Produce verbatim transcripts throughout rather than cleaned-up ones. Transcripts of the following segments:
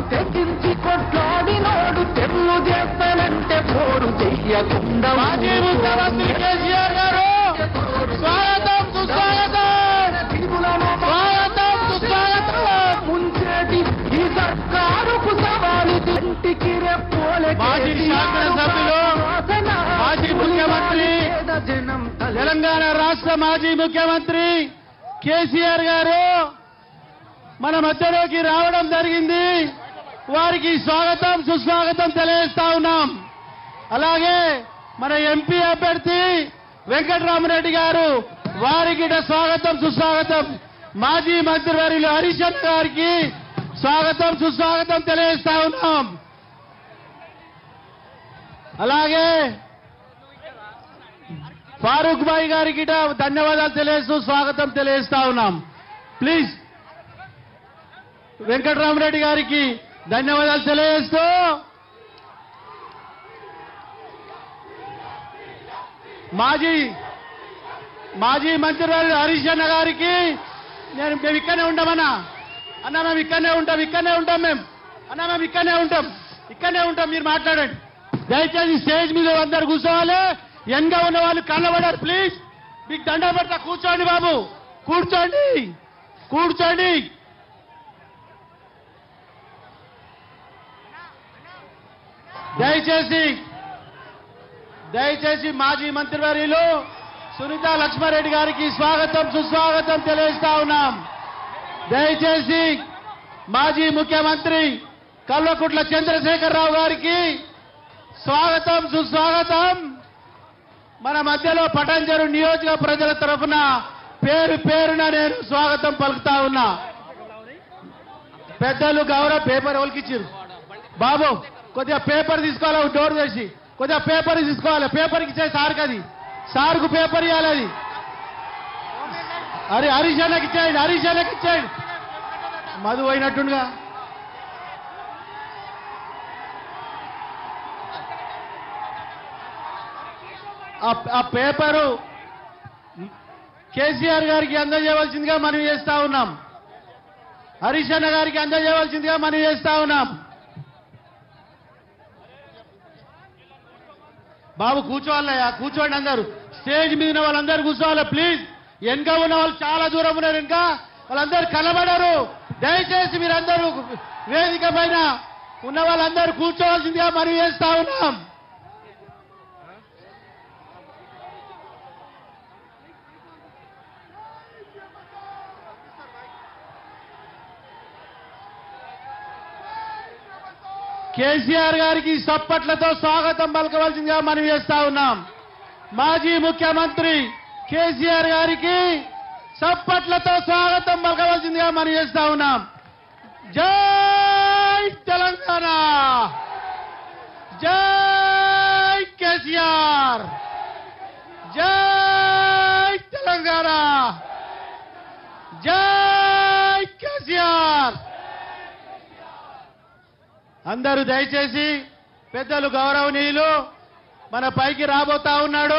తెగించి కొట్లాడినోడు తెల్లు చేస్తానంటే పోరు చెయ్యకుండా మాజీ ముఖ్యమంత్రి కేసీఆర్ గారు స్వాగతం సుస్వాగతం స్వాగతం సుస్వాగతం. ముంచేటి ఈ సర్కారుకు సవాలు ఇంటికి రేపోలే మాజీ శాసనసభ్యులు మాజీ ముఖ్యమంత్రి తెలంగాణ రాష్ట్ర మాజీ ముఖ్యమంత్రి కేసీఆర్ గారు మన మధ్యలోకి రావడం జరిగింది. వారికి స్వాగతం సుస్వాగతం తెలియజేస్తా ఉన్నాం. అలాగే మన ఎంపీ అభ్యర్థి వెంకటరామరెడ్డి గారు వారికి స్వాగతం సుస్వాగతం. మాజీ మంత్రివర్యులు హరీష్ అన్న గారికి స్వాగతం సుస్వాగతం తెలియజేస్తా ఉన్నాం. అలాగే ఫారూక్ భాయ్ గారికి ధన్యవాదాలు తెలియజేస్తూ స్వాగతం తెలియజేస్తా ఉన్నాం. ప్లీజ్ వెంకటరామరెడ్డి గారికి ధన్యవాదాలు తెలియజేస్తూ మాజీ మాజీ మంత్రివర్యులు హరీష్ అన్న గారికి నేను మేము ఇక్కడనే ఉంటామన్నా అన్న మేము ఇక్కడనే ఉంటాం ఇక్కడనే ఉంటాం మేము అన్న మేము ఇక్కడనే ఉంటాం ఇక్కడనే ఉంటాం మీరు మాట్లాడండి. దయచేసి స్టేజ్ మీద అందరు కూర్చోవాలి. ఎంగా ఉన్న వాళ్ళు కళ్ళబడారు. ప్లీజ్ మీకు దండ పెడతా. కూర్చోండి బాబు, కూర్చోండి కూర్చోండి. దయచేసి దయచేసి మాజీ మంత్రివర్యులు సునీత లక్ష్మారెడ్డి గారికి స్వాగతం సుస్వాగతం తెలియజేస్తా ఉన్నాం. దయచేసి మాజీ ముఖ్యమంత్రి కల్వకుంట్ల చంద్రశేఖరరావు గారికి స్వాగతం సుస్వాగతం. మన మధ్యలో పటాన్చెరు నియోజక ప్రజల తరఫున పేరు పేరున నేను స్వాగతం పలుకుతా ఉన్నా. పెద్దలు గౌరవ పేపర్ ఒలికిచ్చారు. బాబు కొద్దిగా పేపర్ తీసుకోవాలి. డోర్ చేసి కొద్దిగా పేపర్ తీసుకోవాలి. పేపర్కి ఇచ్చే సార్కి అది సార్కు పేపర్ ఇవ్వాలి. అది అరే హరీష్ అన్నకి ఇచ్చేయండి హరీష్ అన్నకి ఇచ్చేయండి. మధు అయినట్టుండగా ఆ పేపరు కేసీఆర్ గారికి అందజేయవలసిందిగా మనవి చేస్తా ఉన్నాం. హరీష్ అన్న గారికి అందజేయవలసిందిగా మనవి చేస్తా ఉన్నాం. బాబు కూర్చోవాలయ్యా, కూర్చోండి అందరూ. స్టేజ్ మీద వాళ్ళందరూ కూర్చోవాలి ప్లీజ్. వెనక ఉన్న వాళ్ళు చాలా దూరం ఉన్నారు. వెనక వాళ్ళందరూ కనబడరు. దయచేసి మీరందరూ వేదిక పైన ఉన్న వాళ్ళందరూ కూర్చోవాల్సిందిగా మనవి చేస్తా ఉన్నాం. కేసీఆర్ గారికి సప్పట్లతో స్వాగతం పలకవలసిందిగా మనవి చేస్తా ఉన్నాం. మాజీ ముఖ్యమంత్రి కేసీఆర్ గారికి సప్పట్లతో స్వాగతం పలకవలసిందిగా మనవి చేస్తా ఉన్నాం. జై తెలంగాణ, జై కేసీఆర్, జై తెలంగాణ, జై కేసీఆర్. అందరూ దయచేసి పెద్దలు గౌరవనీయులు మన పైకి రాబోతా ఉన్నాడు.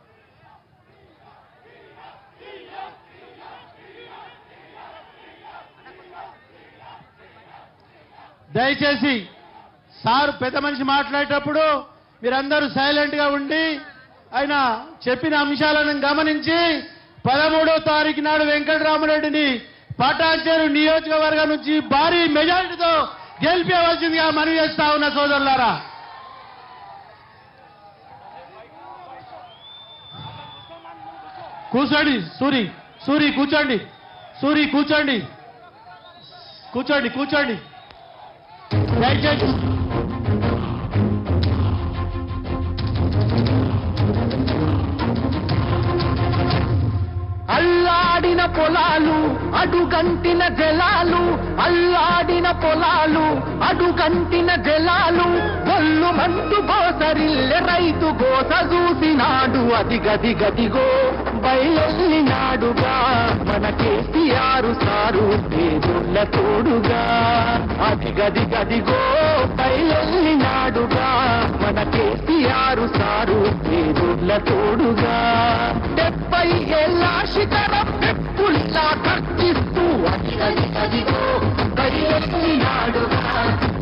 దయచేసి సార్ పెద్ద మనిషి మాట్లాడేటప్పుడు మీరందరూ సైలెంట్ గా ఉండి ఆయన చెప్పిన అంశాలను గమనించి పదమూడో తారీఖు నాడు వెంకటరామరెడ్డిని పటాన్చెరు నియోజకవర్గం నుంచి భారీ మెజారిటీతో గెలిపేవలసిందిగా మనవి చేస్తా ఉన్న సోదరులారా. కూర్చోండి సూరి సూరి కూర్చోండి సూరి కూర్చోండి కూర్చోండి కూర్చోండి దయచేసి అల్లాడిన పొలాలు అడుగంటిన జలాలు, అల్లాడిన పొలాలు అడుగంటిన జలాలు, గొల్లు మంటూ గోసరిల్లె రైతు గోస చూసినాడు. అది గది గదిగో బయలునాడుగా మన కేసీఆర్ సారు పేదోళ్ళ తోడుగా. అది గది గదిగో బయలునాడుగా మన కేసీఆర్ సారు పేదోళ్ళ తోడుగా. డెబ్బై ఏళ్ళ శిఖరం పెప్పుల్లా కర్తిస్తూ అది గది గదిగో బయలునాడుగా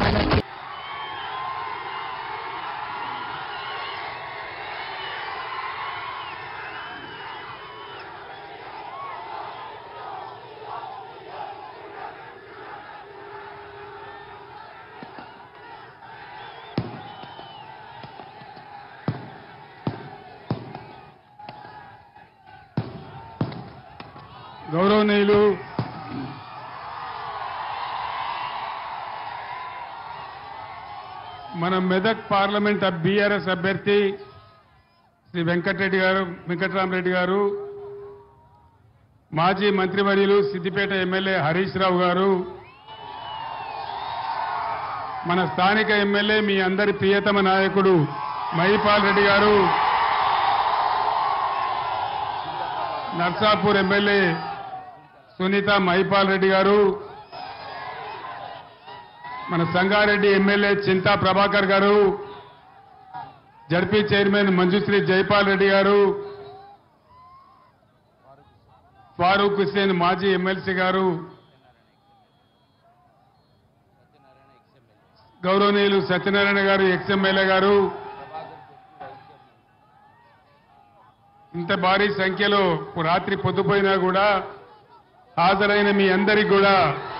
గౌరవనీయులు మన మెదక్ పార్లమెంట్ బీఆర్ఎస్ అభ్యర్థి శ్రీ వెంకటరెడ్డి గారు వెంకటరామరెడ్డి గారు, మాజీ మంత్రివర్యులు సిద్దిపేట ఎమ్మెల్యే హరీష్ రావు గారు, మన స్థానిక ఎమ్మెల్యే మీ అందరి ప్రియతమ నాయకుడు మహిపాల్ రెడ్డి గారు, నర్సాపూర్ ఎమ్మెల్యే సునీత మహిపాల్ రెడ్డి గారు, మన సంగారెడ్డి ఎమ్మెల్యే చింతా ప్రభాకర్ గారు, జడ్పీ చైర్మన్ మంజుశ్రీ జైపాల్ రెడ్డి గారు, ఫారూక్ హుస్సేన్ మాజీ ఎమ్మెల్సీ గారు, గౌరవనీయులు సత్యనారాయణ గారు ఎక్స్ ఎమ్మెల్యే గారు, ఇంత భారీ సంఖ్యలో రాత్రి పొద్దుపోయినా కూడా హాజరైన మీ అందరికీ కూడా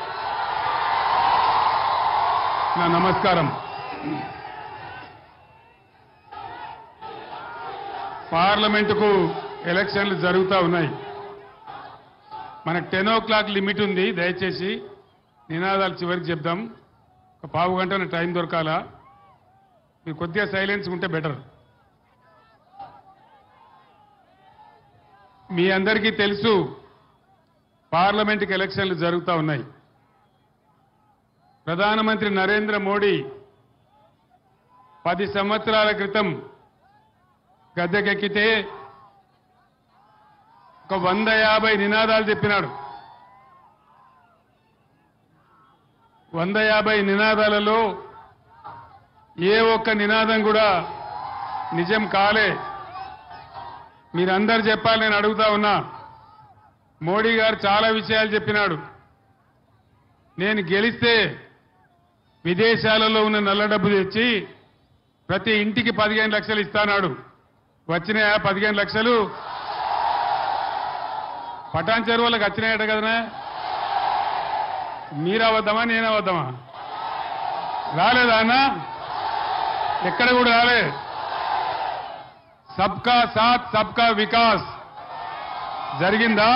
నా నమస్కారం. పార్లమెంటుకు ఎలక్షన్లు జరుగుతూ ఉన్నాయి. మనకు టెన్ ఓ క్లాక్ లిమిట్ ఉంది. దయచేసి నినాదాలు చివరికి చెప్దాం. ఒక పావు గంట టైం దొరకాలా? మీరు కొద్దిగా సైలెన్స్ ఉంటే బెటర్. మీ అందరికీ తెలుసు పార్లమెంటుకి ఎలక్షన్లు జరుగుతూ ఉన్నాయి. ప్రధానమంత్రి నరేంద్ర మోడీ పది సంవత్సరాల క్రితం గద్దెకెక్కితే ఒక వంద యాభై నినాదాలు చెప్పినాడు. వంద యాభై నినాదాలలో ఏ ఒక్క నినాదం కూడా నిజం కాలే. మీరందరూ చెప్పాలి, నేను అడుగుతా ఉన్నా. మోడీ గారు చాలా విషయాలు చెప్పినాడు. నేను గెలిస్తే విదేశాలలో ఉన్న నల్ల డబ్బు తెచ్చి ప్రతి ఇంటికి పదిహేను లక్షలు ఇస్తానాడు. వచ్చినాయా పదిహేను లక్షలు? పటాన్ చెరువులకు వచ్చినాయట కదనా? మీరవద్దామా నేనవద్దామా? రాలేదా అన్న? ఎక్కడ కూడా రాలే. సబ్కా సాత్ సబ్కా వికాస్ జరిగిందా?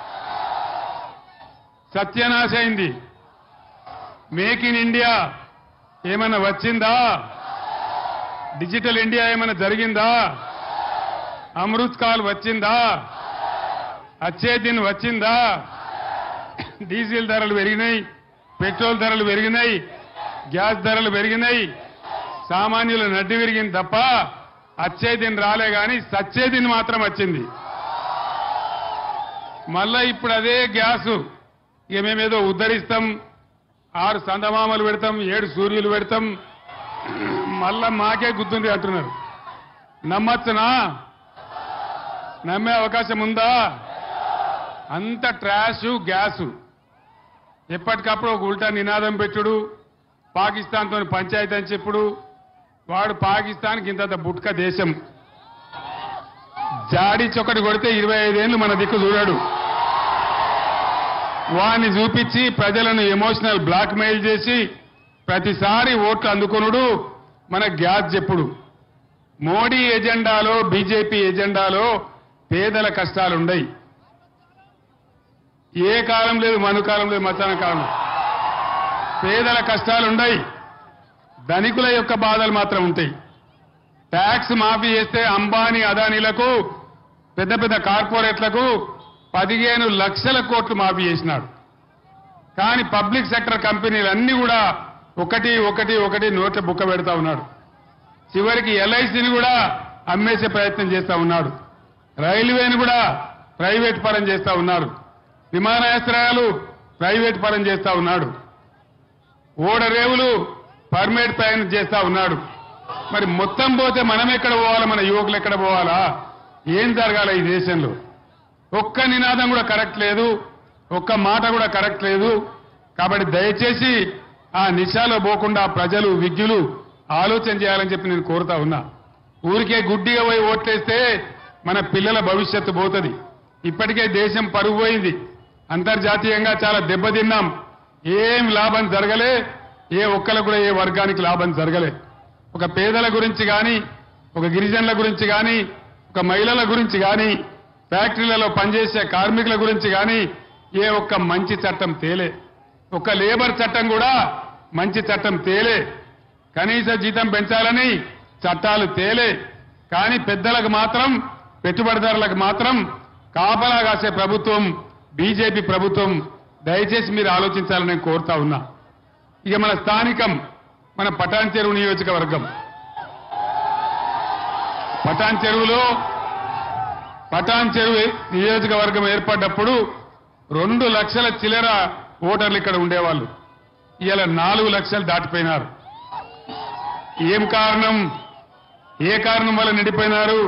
సత్యనాశ అయింది. మేక్ ఇన్ ఇండియా ఏమైనా వచ్చిందా? డిజిటల్ ఇండియా ఏమైనా జరిగిందా? అమృత్ కాల్ వచ్చిందా? అచ్చే దిన్ వచ్చిందా? డీజిల్ ధరలు పెరిగినాయి, పెట్రోల్ ధరలు పెరిగినాయి, గ్యాస్ ధరలు పెరిగినాయి. సామాన్యుల నడ్డి విరిగింది తప్ప అచ్చే దిన్ రాలే గాని సచ్చే దిన్ మాత్రం వచ్చింది. మళ్ళా ఇప్పుడు అదే గ్యాసు ఇక మేమేదో ఉద్ధరిస్తాం, ఆరు సందమామలు పెడతాం, ఏడు సూర్యులు పెడతాం, మళ్ళా మాకే గుర్తుంది అంటున్నారు. నమ్మచ్చునా? నమ్మే అవకాశం ఉందా? అంత ట్రాషు గ్యాసు. ఎప్పటికప్పుడు ఒక ఉల్టా నినాదం పెట్టుడు, పాకిస్తాన్తో పంచాయతీ అని చెప్పుడు. వాడు పాకిస్తాన్కి ఇంత బుట్క దేశం. జాడి చొక్కటి కొడితే ఇరవై ఐదేళ్లు మన దిక్కు చూడాడు. వాడిని చూపించి ప్రజలను ఎమోషనల్ బ్లాక్ మెయిల్ చేసి ప్రతిసారి ఓట్లు అందుకొనుడు, మన గ్యాస్ చెప్పుడు. మోడీ ఎజెండాలో, బీజేపీ ఎజెండాలో పేదల కష్టాలుండయి. ఏ కాలం లేదు, మనుకాలం లేదు, మధ్యాహ్న కాలం. పేదల కష్టాలుండయి. ధనికుల యొక్క బాధలు మాత్రం ఉంటాయి. ట్యాక్స్ మాఫీ చేస్తే అంబానీ అదానీలకు, పెద్ద పెద్ద కార్పొరేట్లకు పదిహేను లక్షల కోట్లు మాఫీ చేసినాడు. కానీ పబ్లిక్ సెక్టర్ కంపెనీలన్నీ కూడా ఒకటి ఒకటి ఒకటి నోట్ల బుక్క పెడతా ఉన్నాడు. చివరికి ఎల్ఐసిని కూడా అమ్మేసే ప్రయత్నం చేస్తా ఉన్నాడు. రైల్వేని కూడా ప్రైవేట్ పరం చేస్తా ఉన్నాడు. విమానాశ్రయాలు ప్రైవేట్ పరం చేస్తా ఉన్నాడు. ఓడరేవులు పర్మిట్ ప్రయాణం చేస్తా ఉన్నాడు. మరి మొత్తం పోతే మనం ఎక్కడ పోవాలా? మన యువకులు ఎక్కడ పోవాలా? ఏం జరగాల ఈ దేశంలో? ఒక్క నినాదం కూడా కరెక్ట్ లేదు, ఒక్క మాట కూడా కరెక్ట్ లేదు. కాబట్టి దయచేసి ఆ నిశాలో పోకుండా ప్రజలు విజ్ఞులు ఆలోచన చేయాలని చెప్పి నేను కోరుతా ఉన్నా. ఊరికే గుడ్డిగా పోయి ఓట్లేస్తే మన పిల్లల భవిష్యత్తు పోతుంది. ఇప్పటికే దేశం పరుగు పోయింది. అంతర్జాతీయంగా చాలా దెబ్బతిన్నాం. ఏం లాభం జరగలే. ఏ ఒక్కరికి కూడా ఏ వర్గానికి లాభం జరగలే. ఒక పేదల గురించి కానీ, ఒక గిరిజనుల గురించి కానీ, ఒక మహిళల గురించి కానీ, ఫ్యాక్టరీలలో పనిచేసే కార్మికుల గురించి కానీ ఏ ఒక్క మంచి చట్టం తేలే. ఒక్క లేబర్ చట్టం కూడా మంచి చట్టం తేలే. కనీస జీతం పెంచాలని చట్టాలు తేలే. కానీ పెద్దలకు మాత్రం, పెట్టుబడిదారులకు మాత్రం కాపలా కాసే ప్రభుత్వం బీజేపీ ప్రభుత్వం. దయచేసి మీరు ఆలోచించాలని నేను కోరుతా ఉన్నా. ఇక మన స్థానికం, మన పటాన్ చెరువు నియోజకవర్గం. పటాన్ చెరువులో పటాన్ చెరువు నియోజకవర్గం ఏర్పడ్డప్పుడు రెండు లక్షల చిల్లర ఓటర్లు ఇక్కడ ఉండేవాళ్ళు. ఇవాళ నాలుగు లక్షలు దాటిపోయినారు. ఏం కారణం? ఏ కారణం వల్ల నిండిపోయినారు?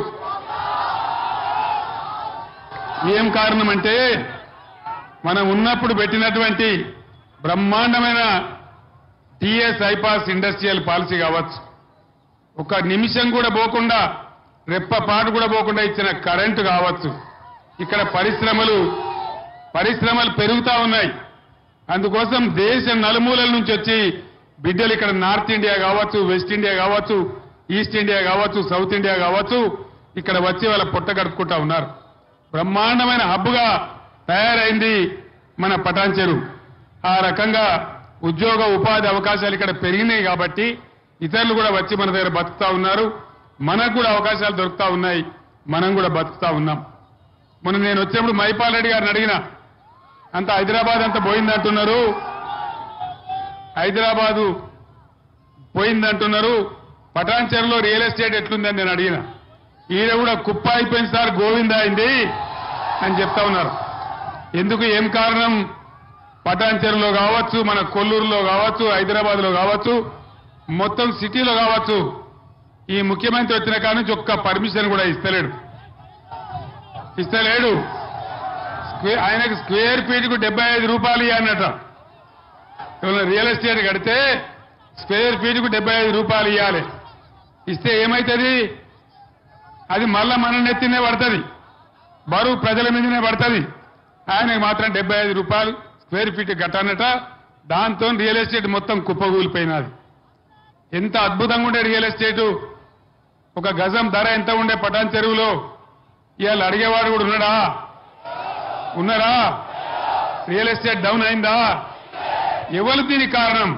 ఏం కారణం అంటే మనం ఉన్నప్పుడు పెట్టినటువంటి బ్రహ్మాండమైన టీఎస్ ఐపాస్ ఇండస్ట్రియల్ పాలసీ కావచ్చు, ఒక నిమిషం కూడా పోకుండా, రెప్పపాటు కూడా పోకుండా ఇచ్చిన కరెంటు కావచ్చు. ఇక్కడ పరిశ్రమలు పరిశ్రమలు పెరుగుతా ఉన్నాయి. అందుకోసం దేశ నలుమూలల నుంచి వచ్చి బిడ్డలు ఇక్కడ నార్త్ ఇండియా కావచ్చు, వెస్ట్ ఇండియా కావచ్చు, ఈస్ట్ ఇండియా కావచ్చు, సౌత్ ఇండియా కావచ్చు, ఇక్కడ వచ్చి వాళ్ళ పొట్ట గడుపుకుంటా ఉన్నారు. బ్రహ్మాండమైన హబ్గా తయారైంది మన పటాన్ చెరువు. ఆ రకంగా ఉద్యోగ ఉపాధి అవకాశాలు ఇక్కడ పెరిగినాయి కాబట్టి ఇతరులు కూడా వచ్చి మన దగ్గర బతుకుతా ఉన్నారు. మనకు కూడా అవకాశాలు దొరుకుతా ఉన్నాయి. మనం కూడా బతుకుతా ఉన్నాం. మొన్న నేను వచ్చినప్పుడు మైపాల్ రెడ్డి గారిని అడిగిన, అంత హైదరాబాద్ అంతా పోయిందంటున్నారు, హైదరాబాదు పోయిందంటున్నారు, పటాన్ చెరువులో రియల్ ఎస్టేట్ ఎట్లుందని నేను అడిగిన. ఈయన కూడా కుప్ప అయిపోయింది సార్, గోవింద అయింది అని చెప్తా ఉన్నారు. ఎందుకు? ఏం కారణం? పటాన్ చెరువులో కావచ్చు, మన కొల్లూరులో కావచ్చు, హైదరాబాద్ లో కావచ్చు, మొత్తం సిటీలో కావచ్చు, ఈ ముఖ్యమంత్రి వచ్చిన కాడ నుంచి ఒక్క పర్మిషన్ కూడా ఇస్తలేడు ఇస్తలేడు ఆయనకు స్క్వేర్ ఫీట్ కు డెబ్బై ఐదు రూపాయలు ఇవ్వాలన్నట. రియల్ ఎస్టేట్ కడితే స్క్వేర్ ఫీట్ కు డెబ్బై ఐదు రూపాయలు ఇవ్వాలి. ఇస్తే ఏమైతుంది? అది మళ్ళా మన నెత్తినే పడుతుంది, బరువు ప్రజల మీదనే పడుతుంది. ఆయనకు మాత్రం డెబ్బై ఐదు రూపాయలు స్క్వేర్ ఫీట్ కట్టానట. దాంతో రియల్ ఎస్టేట్ మొత్తం కుప్పగూలిపోయినది. ఎంత అద్భుతంగా ఉండే రియల్ ఎస్టేటు. ఒక గజం ధర ఎంత ఉండే పటాన్ చెరువులో? ఇవాళ అడిగేవాడు కూడా ఉన్నాడా? ఉన్నారా? రియల్ ఎస్టేట్ డౌన్ అయిందా? ఎవరు దీనికి కారణం?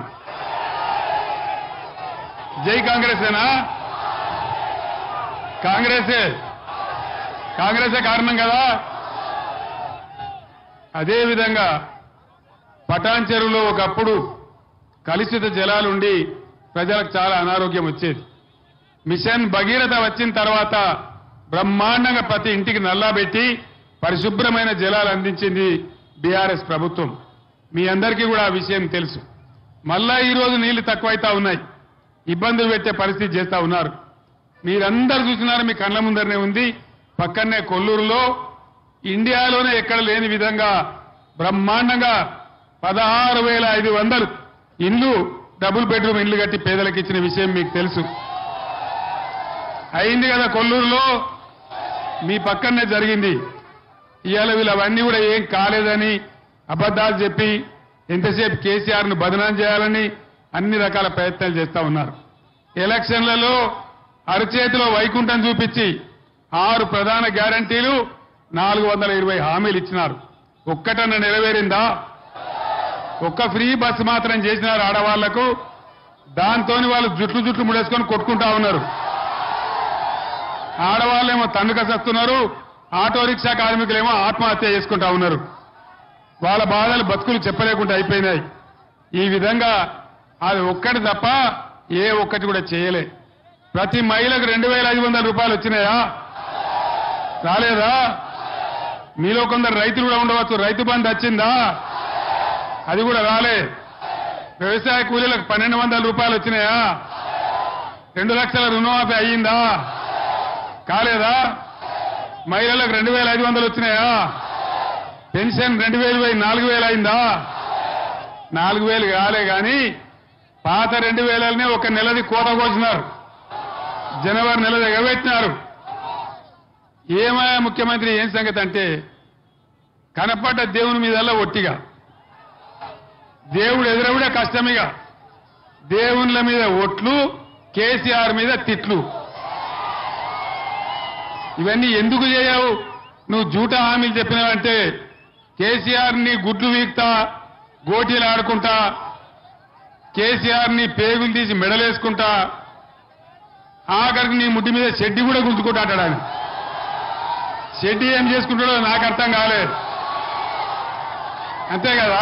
జై కాంగ్రెసేనా? కాంగ్రెసే కాంగ్రెసే కారణం కదా. అదేవిధంగా పటాన్ చెరువులో ఒకప్పుడు కలుషిత జలాలుండి ప్రజలకు చాలా అనారోగ్యం వచ్చేది. మిషన్ భగీరథ వచ్చిన తర్వాత బ్రహ్మాండంగా ప్రతి ఇంటికి నల్లా పెట్టి పరిశుభ్రమైన జలాలు అందించింది బీఆర్ఎస్ ప్రభుత్వం. మీ అందరికీ కూడా ఆ విషయం తెలుసు. మళ్ళా ఈ రోజు నీళ్లు తక్కువైతా ఉన్నాయి, ఇబ్బందులు పెట్టే పరిస్థితి చేస్తా ఉన్నారు. మీరందరూ చూస్తున్నారు, మీ కళ్ళ ముందరనే ఉంది. పక్కనే కొల్లూరులో ఇండియాలోనే ఎక్కడ లేని విధంగా బ్రహ్మాండంగా పదహారు వేల ఐదు వందలు ఇల్లు, డబుల్ బెడ్రూమ్ ఇల్లు కట్టి పేదలకు ఇచ్చిన విషయం మీకు తెలుసు. అయింది కదా కొల్లూరులో, మీ పక్కనే జరిగింది. ఇవాళ వీళ్ళు అవన్నీ కూడా ఏం కాలేదని అబద్దాలు చెప్పి ఎంతసేపు కేసీఆర్ ను బదనాం చేయాలని అన్ని రకాల ప్రయత్నాలు చేస్తా ఉన్నారు. ఎలక్షన్లలో అరచేతిలో వైకుంఠం చూపించి ఆరు ప్రధాన గ్యారంటీలు, నాలుగు వందల ఇరవై హామీలు ఇచ్చినారు. ఒక్కటన్నా నెరవేరిందా? ఒక్క ఫ్రీ బస్సు మాత్రం చేసినారు ఆడవాళ్లకు. దాంతో వాళ్ళు జుట్లు జుట్లు ముడేసుకొని కొట్టుకుంటా ఉన్నారు. ఆడవాళ్ళేమో తండ్రి కసేస్తున్నారు, ఆటో రిక్షా కార్మికులేమో ఆత్మహత్య చేసుకుంటా ఉన్నారు. వాళ్ళ బాధలు బతుకులు చెప్పలేకుండా అయిపోయినాయి. ఈ విధంగా అది ఒక్కటి తప్ప ఏ ఒక్కటి కూడా చేయలే. ప్రతి మహిళకు రెండు వేల ఐదు వందల రూపాయలు వచ్చినాయా? రాలేదా? మీలో కొందరు రైతులు కూడా ఉండవచ్చు, రైతు బంధు వచ్చిందా? అది కూడా రాలే. వ్యవసాయ కూలీలకు పన్నెండు వందల రూపాయలు వచ్చినాయా? రెండు లక్షల రుణమాఫీ అయ్యిందా? కాలేదా? మహిళలకు రెండు వేల ఐదు వందలు వచ్చినాయా? పెన్షన్ రెండు వేలు పోయి నాలుగు వేలు అయిందా? నాలుగు వేలు కాలే కానీ పాత రెండు వేలనే ఒక నెలది కోత కోసినారు, జనవరి నెలది ఎగబెట్టినారు. ఏమయ్యా ముఖ్యమంత్రి ఏం సంగతి అంటే, కనపడ్డ దేవుని మీదల్లా ఒట్టిగా, దేవుడు ఎదురవుడే కష్టమిగా, దేవుళ్ళ మీద ఒట్లు, కేసీఆర్ మీద తిట్లు. ఇవన్నీ ఎందుకు చేయవు? నువ్వు జూటా హామీలు చెప్పినావంటే కేసీఆర్ ని గుడ్లు వీక్తా గోటీలు ఆడుకుంటా కేసీఆర్ ని పేగులు తీసి మెడలేసుకుంటా ఆఖరికి నీ ముడ్డి మీద షెడ్డి కూడా గుంజుకుంటా అంటాడు ఆయన. షెడ్డి ఏం చేసుకుంటాడో నాకు అర్థం కాలేదు. అంతే కదా,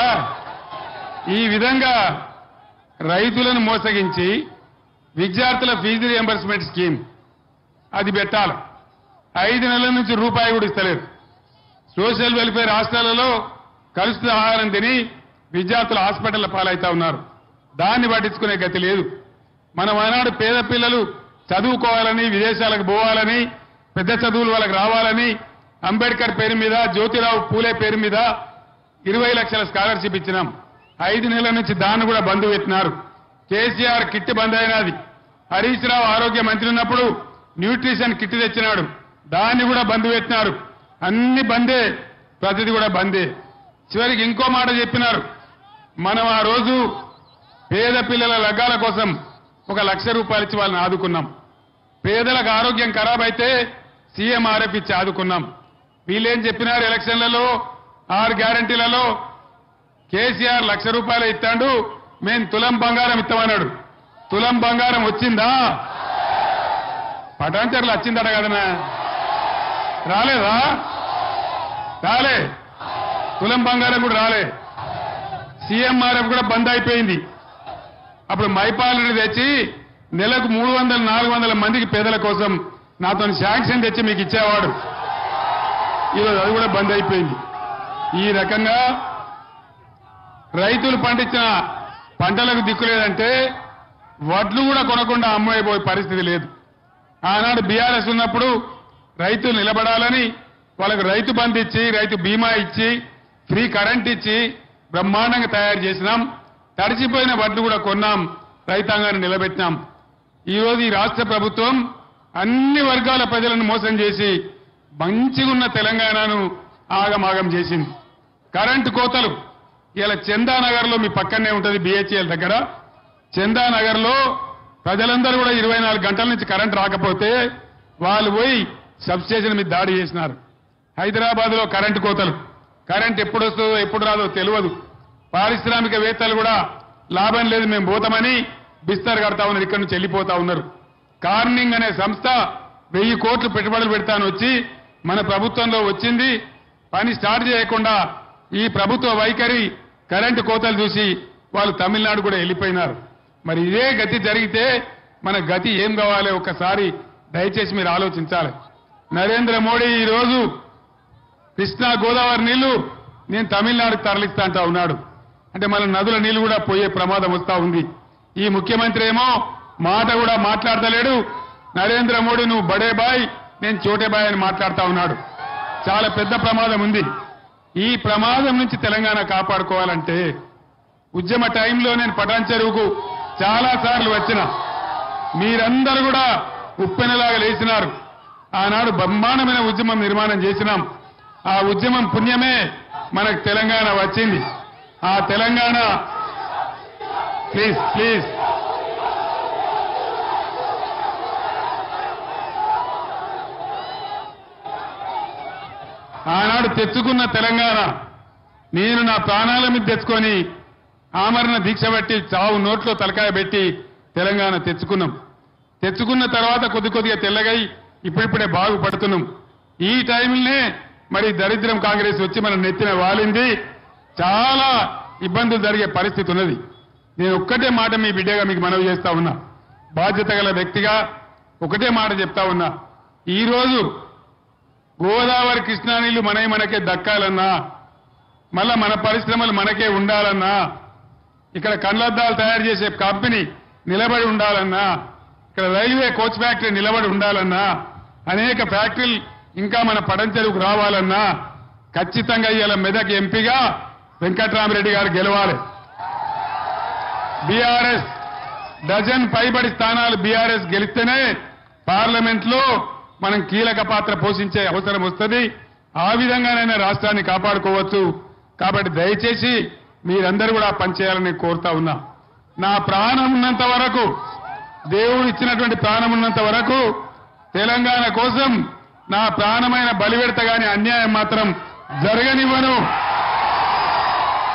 ఈ విధంగా రైతులను మోసగించి విద్యార్థుల ఫీజు రియంబర్స్మెంట్ స్కీమ్ అది పెట్టాలి. ఐదు నెలల నుంచి రూపాయి కూడా ఇస్తలేదు. సోషల్ వెల్ఫేర్ హాస్టళ్లలో కలుషిత ఆహారం తిని విద్యార్థులు హాస్పిటల్ పాలవుతా ఉన్నారు. దాన్ని పట్టించుకునే గతి లేదు. మనం ఆనాడు పేద పిల్లలు చదువుకోవాలని, విదేశాలకు పోవాలని, పెద్ద చదువులు వాళ్ళకి రావాలని అంబేద్కర్ పేరు మీద, జ్యోతిరావు పూలే పేరు మీద ఇరవై లక్షల స్కాలర్షిప్ ఇచ్చినాం. ఐదు నెలల నుంచి దాన్ని కూడా బంద్ పెట్టినారు. కేసీఆర్ కిట్ బంద్ అయినది. హరీష్ రావు ఆరోగ్య మంత్రి ఉన్నప్పుడు న్యూట్రిషన్ కిట్ తెచ్చినాడు, దాన్ని కూడా బంద్ పెట్టినారు. అన్ని బందే, ప్రతిది కూడా బందే. చివరికి ఇంకో మాట చెప్పినారు, మనం ఆ రోజు పేద పిల్లల లగ్గాల కోసం ఒక లక్ష రూపాయలు ఇచ్చి వాళ్ళని ఆదుకున్నాం. పేదలకు ఆరోగ్యం ఖరాబ్ అయితే సీఎంఆర్ఎఫ్ ఇచ్చి ఆదుకున్నాం. వీళ్ళేం చెప్పినారు ఎలక్షన్లలో, ఆరు గ్యారంటీలలో కేసీఆర్ లక్ష రూపాయలు ఇస్తాడు, మేం తులం బంగారం ఇస్తామన్నాడు. తులం బంగారం వచ్చిందా? పటాంచర్లు వచ్చిందట కదనా? రాలేదా? రాలే. తులం బంగారం కూడా రాలే. సీఎంఆర్ఎఫ్ కూడా బంద్ అయిపోయింది. అప్పుడు మైపాలని తెచ్చి నెలకు మూడు వందల నాలుగు వందల మందికి పేదల కోసం నాతో శాంక్షన్ తెచ్చి మీకు ఇచ్చేవాడు. ఈరోజు అది కూడా బంద్ అయిపోయింది. ఈ రకంగా రైతులు పండించిన పంటలకు దిక్కులేదంటే వడ్లు కూడా కొనకుండా అమ్మైపోయే పరిస్థితి లేదు. ఆనాడు బీఆర్ఎస్ ఉన్నప్పుడు రైతులు నిలబడాలని వాళ్ళకు రైతు బంధు ఇచ్చి, రైతు బీమా ఇచ్చి, ఫ్రీ కరెంట్ ఇచ్చి బ్రహ్మాండంగా తయారు చేసినాం. తడిచిపోయిన వడ్లు కూడా కొన్నాం, రైతాంగాన్ని నిలబెట్టినాం. ఈ రోజు ఈ రాష్ట్ర ప్రభుత్వం అన్ని వర్గాల ప్రజలను మోసం చేసి మంచిగున్న తెలంగాణను ఆగమాగం చేసింది. కరెంటు కోతలు ఇలా చందానగర్ లో, మీ పక్కనే ఉంటుంది బిహెచ్ఎల్ దగ్గర, చందానగర్ లో ప్రజలందరూ కూడా ఇరవై నాలుగు గంటల నుంచి కరెంట్ రాకపోతే వాళ్ళు పోయి సబ్స్టేషన్ మీద దాడి చేసినారు. హైదరాబాద్ లో కరెంటు కోతలు, కరెంట్ ఎప్పుడు వస్తుందో ఎప్పుడు రాదో తెలియదు. పారిశ్రామికవేత్తలు కూడా లాభం లేదు మేము పోతామని బిస్తర్ కడతా ఉన్నారు, ఇక్కడి నుంచి వెళ్ళిపోతా ఉన్నారు. కార్నింగ్ అనే సంస్థ వెయ్యి కోట్లు పెట్టుబడులు పెడతాను వచ్చి మన ప్రభుత్వంలో వచ్చింది. పని స్టార్ట్ చేయకుండా ఈ ప్రభుత్వ వైఖరి కరెంటు కోతలు చూసి వాళ్ళు తమిళనాడు కూడా వెళ్ళిపోయినారు. మరి ఇదే గతి జరిగితే మన గతి ఏం కావాలి ఒక్కసారి దయచేసి మీరు ఆలోచించాలి. నరేంద్ర మోడీ ఈ రోజు కృష్ణా గోదావరి నీళ్లు నేను తమిళనాడుకు తరలిస్తా అంటా ఉన్నాడు. అంటే మన నదుల నీళ్లు కూడా పోయే ప్రమాదం వస్తా ఉంది. ఈ ముఖ్యమంత్రి ఏమో మాట కూడా మాట్లాడతలేడు. నరేంద్ర మోడీ నువ్వు బడే బాయ్, నేను చోటే బాయ్ అని మాట్లాడుతా ఉన్నాడు. చాలా పెద్ద ప్రమాదం ఉంది. ఈ ప్రమాదం నుంచి తెలంగాణ కాపాడుకోవాలంటే ఉద్యమ టైంలో నేను పటాన్ చెరువుకు చాలా సార్లు వచ్చిన, మీరందరూ కూడా ఉప్పెనలాగా లేచినారు. ఆనాడు బ్రహ్మాండమైన ఉద్యమం నిర్మాణం చేసినాం. ఆ ఉద్యమం పుణ్యమే మనకు తెలంగాణ వచ్చింది. ఆ తెలంగాణ ప్లీజ్ ప్లీజ్ ఆనాడు తెచ్చుకున్న తెలంగాణ నేను నా ప్రాణాల మీద తెచ్చుకొని ఆమరణ దీక్ష పెట్టి చావు నోట్లో తలకాయ పెట్టి తెలంగాణ తెచ్చుకున్నాం. తెచ్చుకున్న తర్వాత కొద్ది కొద్దిగా తెల్లగై ఇప్పుడిప్పుడే బాగుపడుతున్నాం. ఈ టైంలోనే మరి దరిద్రం కాంగ్రెస్ వచ్చి మన నెత్తిన వాలింది. చాలా ఇబ్బందులు జరిగే పరిస్థితి ఉన్నది. నేను ఒక్కటే మాట మీ బిడ్డగా మీకు మనవి చేస్తా ఉన్నా, బాధ్యత గల వ్యక్తిగా ఒకటే మాట చెప్తా ఉన్నా. ఈ రోజు గోదావరి కృష్ణా నీళ్లు మనవి మనకే దక్కాలన్నా, మళ్ళా మన పరిశ్రమలు మనకే ఉండాలన్నా, ఇక్కడ కండ్లద్దాలు తయారు చేసే కంపెనీ నిలబడి ఉండాలన్నా, ఇక్కడ రైల్వే కోచ్ ఫ్యాక్టరీ నిలబడి ఉండాలన్నా, అనేక ఫ్యాక్టరీలు ఇంకా మన పడంచెరుకు రావాలన్నా ఖచ్చితంగా ఇవాళ మెదక్ ఎంపీగా వెంకట్రామరెడ్డి గారు గెలవాలి. బీఆర్ఎస్ డజన్ పైబడి స్థానాలు బీఆర్ఎస్ గెలిస్తేనే పార్లమెంట్ లో మనం కీలక పాత్ర పోషించే అవసరం వస్తుంది. ఆ విధంగానైనా రాష్ట్రాన్ని కాపాడుకోవచ్చు. కాబట్టి దయచేసి మీరందరూ కూడా పనిచేయాలని కోరుతా ఉన్నా. నా ప్రాణం ఉన్నంత వరకు, దేవుడు ఇచ్చినటువంటి ప్రాణం ఉన్నంత వరకు తెలంగాణ కోసం నా ప్రాణమైన బలిపెడత గాని అన్యాయం మాత్రం జరగనివ్వను.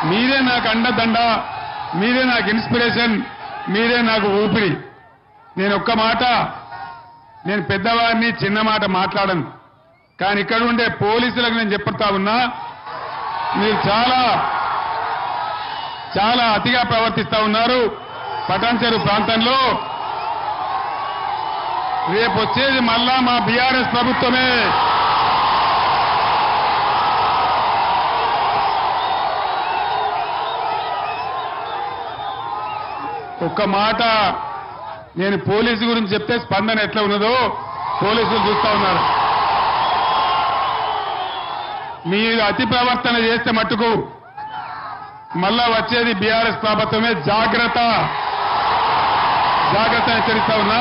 మీరే నాకు అండదండ, మీరే నాకు ఇన్స్పిరేషన్, మీరే నాకు ఊపిరి. నేను ఒక్క మాట, నేను పెద్దవాడిని చిన్న మాట మాట్లాడను, కానీ ఇక్కడ ఉండే పోలీసులకు నేను చెప్తా ఉన్నా, మీరు చాలా చాలా అతిగా ప్రవర్తిస్తా ఉన్నారు. పటాన్చెరు ప్రాంతంలో రేపు వచ్చేది మళ్ళా మా బీఆర్ఎస్ ప్రభుత్వమే. ఒక్క మాట, నేను పోలీసు గురించి చెప్తే స్పందన ఎట్లా ఉన్నదో పోలీసులు చూస్తా ఉన్నారు. మీరు అతి ప్రవర్తన చేస్తే మట్టుకు మళ్ళా వచ్చేది బీఆర్ఎస్ ప్రభుత్వమే. జాగ్రత్త జాగ్రత్త హెచ్చరిస్తా ఉన్నా.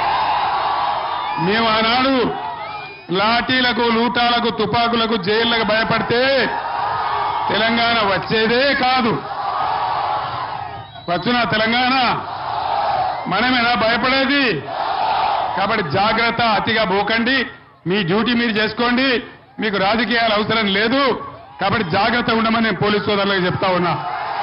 మేము ఆనాడు లాఠీలకు, లూటాలకు, తుపాకులకు, జైళ్లకు భయపడితే తెలంగాణ వచ్చేదే కాదు. వచ్చునా తెలంగాణ? మనమేనా భయపడేది? కాబట్టి జాగ్రత్త, అతిగా పోకండి. మీ డ్యూటీ మీరు చేసుకోండి, మీకు రాజకీయాలు అవసరం లేదు. కాబట్టి జాగ్రత్త ఉండమని నేను పోలీసు సోదరులకు చెప్తా ఉన్నా.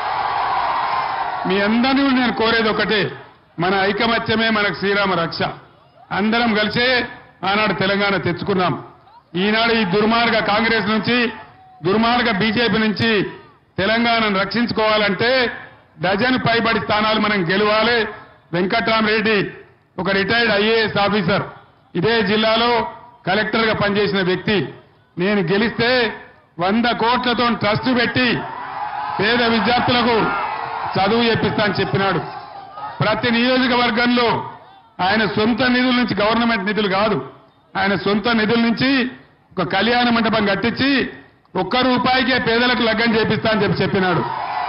మీ అందరినీ నేను కోరేది ఒకటే, మన ఐకమత్యమే మనకు శ్రీరామ రక్ష. అందరం కలిసే ఆనాడు తెలంగాణ తెచ్చుకున్నాం. ఈనాడు ఈ దుర్మార్గ కాంగ్రెస్ నుంచి, దుర్మార్గ బీజేపీ నుంచి తెలంగాణను రక్షించుకోవాలంటే డజన్ పైబడి స్థానాలు మనం గెలవాలి. వెంకట్రామరెడ్డి ఒక రిటైర్డ్ ఐఏఎస్ ఆఫీసర్, ఇదే జిల్లాలో కలెక్టర్ గా పనిచేసిన వ్యక్తి. నేను గెలిస్తే వంద కోట్లతో ట్రస్ట్ పెట్టి పేద విద్యార్థులకు చదువు చెప్పిస్తా అని చెప్పినాడు. ప్రతి నియోజకవర్గంలో ఆయన సొంత నిధుల నుంచి, గవర్నమెంట్ నిధులు కాదు, ఆయన సొంత నిధుల నుంచి ఒక కళ్యాణ మండపం కట్టించి ఒక్క రూపాయికే పేదలకు లగ్గం చేపిస్తా అని చెప్పి చెప్పినాడు.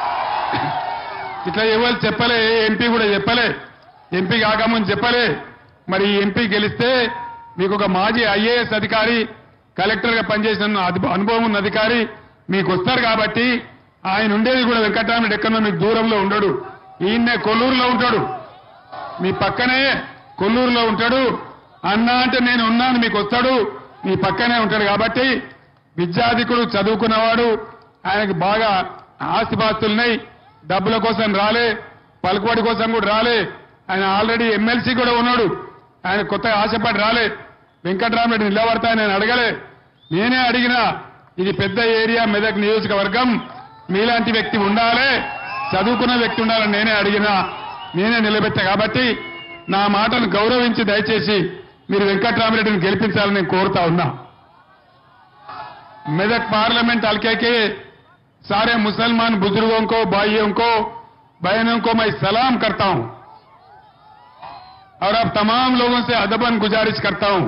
ఇట్లా ఎవరు చెప్పలే, ఎంపీ కూడా చెప్పలే, ఎంపీ కాకముందు చెప్పలే. మరి ఈ ఎంపీ గెలిస్తే మీకు ఒక మాజీ ఐఏఎస్ అధికారి, కలెక్టర్ గా పనిచేసిన అనుభవం ఉన్న అధికారి మీకు వస్తారు. కాబట్టి ఆయన ఉండేది కూడా వెంకటరామరెడ్డి ఎక్కడో మీకు దూరంలో ఉండడు, ఈయన్నే కొల్లూరులో ఉంటాడు, మీ పక్కనే కొల్లూరులో ఉంటాడు. అన్నా అంటే నేను ఉన్నాను మీకు వస్తాడు, మీ పక్కనే ఉంటాడు. కాబట్టి విద్యాధికుడు, చదువుకున్నవాడు, ఆయనకి బాగా ఆస్తిపాస్తులున్నాయి, డబ్బుల కోసం రాలే, పలుకుబడి కోసం కూడా రాలే. ఆయన ఆల్రెడీ ఎమ్మెల్సీ కూడా ఉన్నాడు, ఆయన కొత్తగా ఆశపడి రాలే. వెంకటరామరెడ్డి నిలబడతా నేను అడగలే, నేనే అడిగినా. ఇది పెద్ద ఏరియా, మెదక్ నియోజకవర్గం, మీలాంటి వ్యక్తి ఉండాలి, చదువుకున్న వ్యక్తి ఉండాలని నేనే అడిగినా, నేనే నిలబెట్టా. కాబట్టి నా మాటను గౌరవించి దయచేసి మీరు వెంకటరామరెడ్డిని గెలిపించాలని నేను కోరుతా ఉన్నా. मेदक पार्लियामेंट हल्के के सारे मुसलमान बुजुर्गों को, भाइयों को, बहनों को मैं सलाम करता हूं और अब तमाम लोगों से अदबन गुजारिश करता हूं,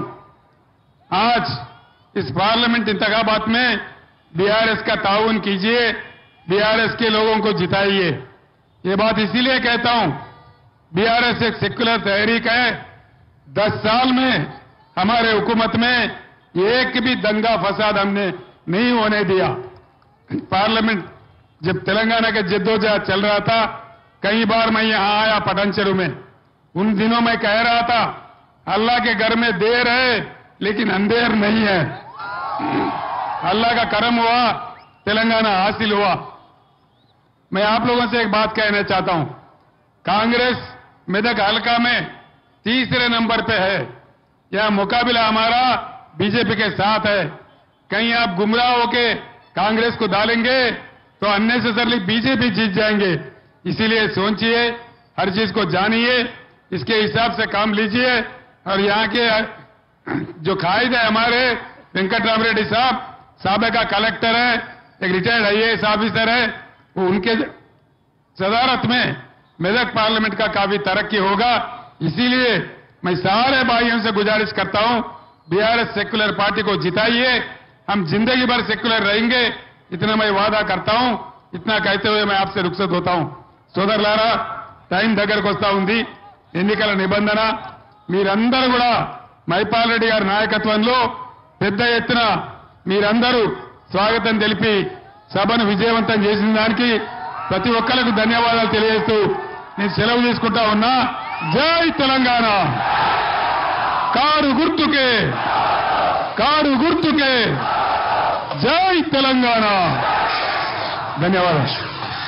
आज इस पार्लियामेंट इंतखाबात में बीआरएस का ताउन कीजिए, बीआरएस के लोगों को जिताइए। ये बात इसीलिए कहता हूं, बीआरएस एक सेक्युलर तहरीक है। दस साल में हमारे हुकूमत में एक भी दंगा फसाद हमने नहीं होने दिया। पार्लियामेंट जब तेलंगाना के जद्दोजहद चल रहा था, कई बार मैं यहां आया पटानचेरू में, उन दिनों में कह रहा था अल्लाह के घर में देर है लेकिन अंधेर नहीं है। अल्लाह का करम हुआ, तेलंगाना हासिल हुआ। मैं आप लोगों से एक बात कहना चाहता हूं, कांग्रेस मेदक हल्का में तीसरे नंबर पे है, यह मुकाबला हमारा बीजेपी के साथ है। कहीं आप गुमराह होके कांग्रेस को डालेंगे तो अननेसेसरली बीजेपी जीत जाएंगे। इसीलिए सोचिए, हर चीज को जानिए, इसके हिसाब से काम लीजिए। और यहाँ के जो कायद है हमारे वेंकटरामरेड्डी साहब, साबिका कलेक्टर है, एक रिटायर्ड आईएएस ऑफिसर है, वो उनके सदारत में मेदक पार्लियामेंट का काफी तरक्की होगा। इसीलिए मैं सारे भाइयों से गुजारिश करता हूं, बीआरएस सेक्युलर पार्टी को जिताइए, हम जिंदगी भर सेक्युलर रहेंगे, इतना मैं वादा करता हूं। इतना कहते हुए मैं आपसे रुखसत होता हूं। సోదరులారా, టైం దగ్గరకు వస్తా ఉంది, ఎన్నికల నిబంధన, మీరందరూ కూడా మైపాల్ రెడ్డి గారి నాయకత్వంలో పెద్ద ఎత్తున మీరందరూ స్వాగతం తెలిపి సభను విజయవంతం చేసిన దానికి ప్రతి ఒక్కరికి ధన్యవాదాలు తెలియజేస్తూ నేను సెలవు తీసుకుంటా ఉన్నా। జై తెలంగాణ, కారు గుర్తుకే, కారు గుర్తుకే, జై తెలంగాణ। ధన్యవాదాలు।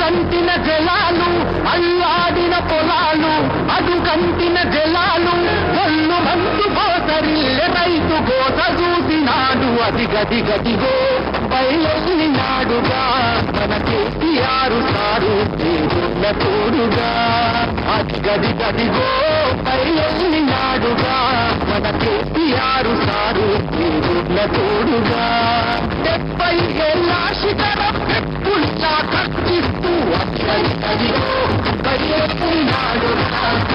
కంటిన జలాలు అల్లాడిన పొలాలు అటు కంటిన జలాలు ఒళ్ళు మంచు కోసరిల్లె రైతు కోస చూసినాడు అది గది గదిగో బయలునాడుగా మన కేసీఆర్ సారు దేవుళ్ళ తోడుగా అది గది గదిగో బయలునాడుగా మన కేసీఆర్ సారు దేవుళ్ళ తోడుగా డెబ్బై ఏళ్ళ శిఖరం ఎప్పుల్లా కట్టిస్తూ అక్కడి గదిగో బయలునాడుగా